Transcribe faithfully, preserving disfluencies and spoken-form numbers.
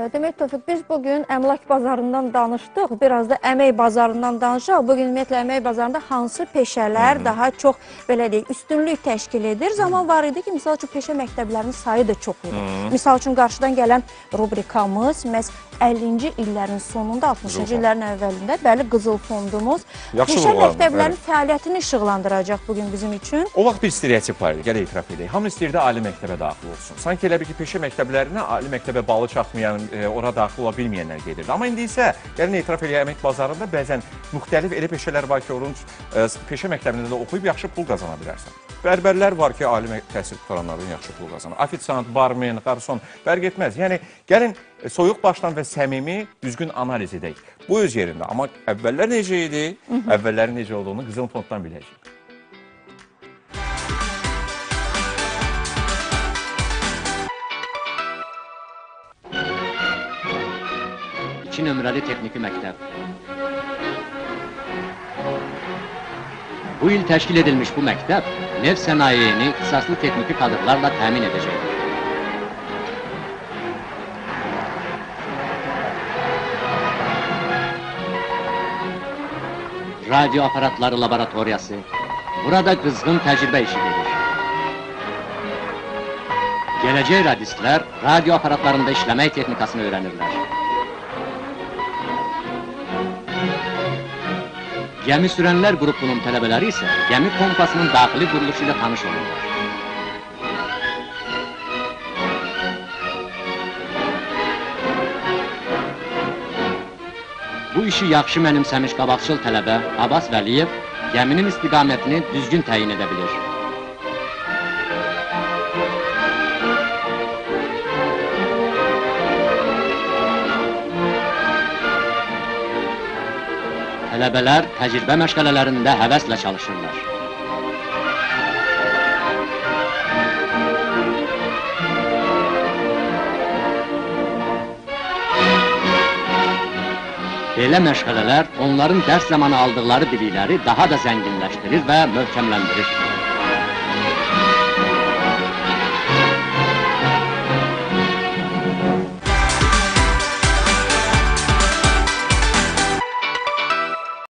Demək Tofiq, biz bugün əmlak bazarından danışdıq, biraz da əmək bazarından danışaq. Bugün ümumiyyətlə əmək bazarında hansı peşələr Hı -hı. daha çox, belə deyək, üstünlük təşkil edir? Zaman var idi ki, misal üçün peşə məktəblərinin sayı da çox idi. Hı -hı. Misal üçün qarşıdan gələn rubrikamız məhz əllinci illərin sonunda, altmışıncı illərin əvvəlində, bəli, Qızıl Fondumuz Yaxşı peşə vurğular, məktəblərinin evet. fəaliyyətini işıqlandıracaq bugün bizim üçün. O vaxt bir stereotip var idi, gələ etiraf edək. Hamı istəyirdi ali məktəbə daxil olsun. Sanki elə bir ki, peşə məktəblərinə ali məktəbə balı çatmayan, e, ora daxil ola bilməyənlər gedirdi. Amma indi isə, gəlin etiraf edək, əmək bazarında bəzən müxtəlif elə peşələr var ki, onun e, peşə məktəbində də oxuyub yaxşı pul qazana bilərsən. Bərbərlər var ki, ali təhsil qutaranlardan yaxşı pul qazanır. Afisant, barmen, qarson, fərq etməz. Yəni, gəlin e, soyuq başdan və səmimi, düzgün analiz edək. Bu öz yerində. Amma əvvəllər necə idi, Hı -hı. əvvəllərin necə olduğunu Qızıl Fonddan biləcək. iki nömrəli texniki məktəb. Bu il təşkil edilmiş bu məktəb, neft sənayeni ixtisaslı texniki kadrlarla təmin edəcəkdir. Radyo aparatları laboratoriyası, burada qızğın təcrübə işi gedir. Gələcək radistlər radyo aparatlarında işləmək texnikasını öyrənirlər. Gəmi sürənlər qrupunun tələbələri isə gəmi pompasının daxili quruluşu ilə tanış olurlar. Bu işi yaxşı mənimsəmiş qabaqçıl tələbə Abbas Vəliyev gəminin istiqamətini düzgün təyin edə bilir. Tələbələr təcrübə məşğələlərində həvəslə çalışırlar. Belə məşğələlər onların dərs zamanı aldıqları bilikləri daha da zənginləşdirir və möhkəmləndirir.